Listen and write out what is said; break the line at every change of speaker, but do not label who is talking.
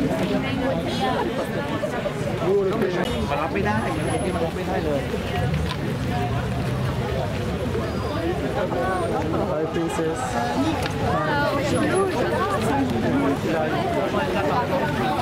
มันรับไม่ได้ที่มันรับไม่ได้เลย
Hi, princess.